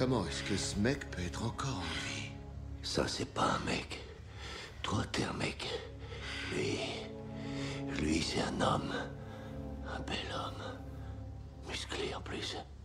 Comment est-ce que ce mec peut être encore en vie? Ça, c'est pas un mec. Toi, t'es un mec. Lui, c'est un homme. Un bel homme. Musclé en plus.